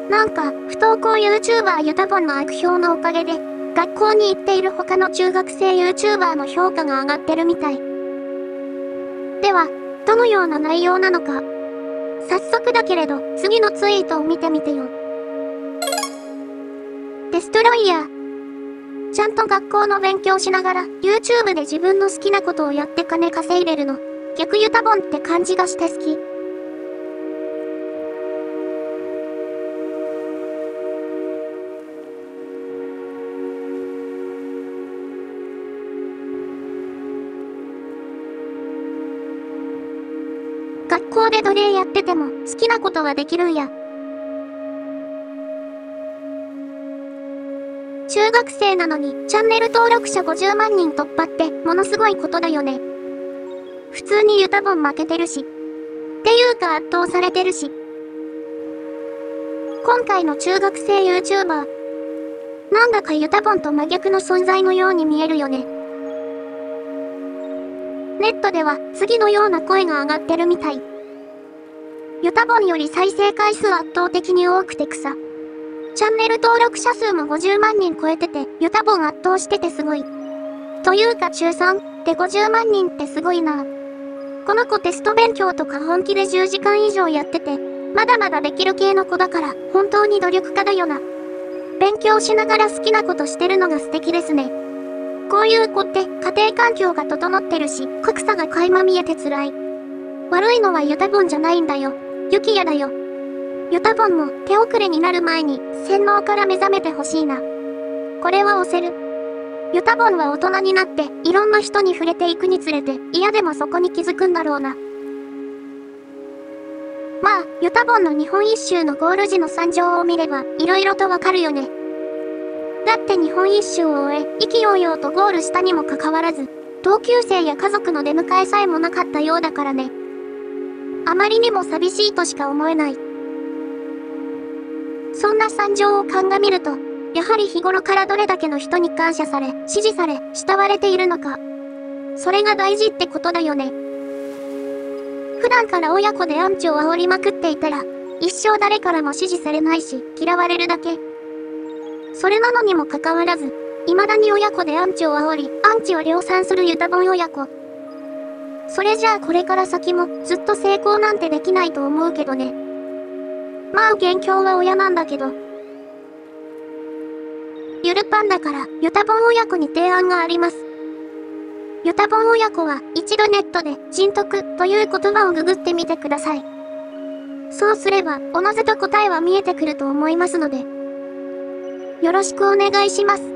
なんか、不登校 YouTuber ユタボンの悪評のおかげで、学校に行っている他の中学生 YouTuber の評価が上がってるみたい。では、どのような内容なのか。早速だけれど、次のツイートを見てみてよ。デストロイヤー。ちゃんと学校の勉強しながら、YouTube で自分の好きなことをやって金稼いでるの。逆ユタボンって感じがして好き。学校で奴隷やってても好きなことはできるんや。中学生なのにチャンネル登録者50万人突破ってものすごいことだよね。普通にユタボン負けてるし。っていうか圧倒されてるし。今回の中学生 YouTuber。なんだかユタボンと真逆の存在のように見えるよね。ネットでは次のような声が上がってるみたい。ユタボンより再生回数圧倒的に多くて草。チャンネル登録者数も50万人超えてて、ユタボン圧倒しててすごい。というか中3で50万人ってすごいな。この子テスト勉強とか本気で10時間以上やってて、まだまだできる系の子だから本当に努力家だよな。勉強しながら好きなことしてるのが素敵ですね。こういう子って家庭環境が整ってるし、格差が垣間見えて辛い。悪いのはユタボンじゃないんだよ。ユキヤだよ。ユタボンも手遅れになる前に洗脳から目覚めてほしいな。これは押せる。ユタボンは大人になっていろんな人に触れていくにつれて嫌でもそこに気づくんだろうな。まあ、ユタボンの日本一周のゴール時の惨状を見れば色々とわかるよね。だって日本一周を終え、意気揚々とゴールしたにもかかわらず、同級生や家族の出迎えさえもなかったようだからね。あまりにも寂しいとしか思えない。そんな惨状を鑑みると、やはり日頃からどれだけの人に感謝され、支持され、慕われているのか。それが大事ってことだよね。普段から親子でアンチを煽りまくっていたら、一生誰からも支持されないし、嫌われるだけ。それなのにもかかわらず、未だに親子でアンチを煽り、アンチを量産するユタボン親子。それじゃあこれから先もずっと成功なんてできないと思うけどね。まあ元凶は親なんだけど。ゆるパンダからユタボン親子に提案があります。ユタボン親子は一度ネットで人徳という言葉をググってみてください。そうすればおのずと答えは見えてくると思いますので。よろしくお願いします。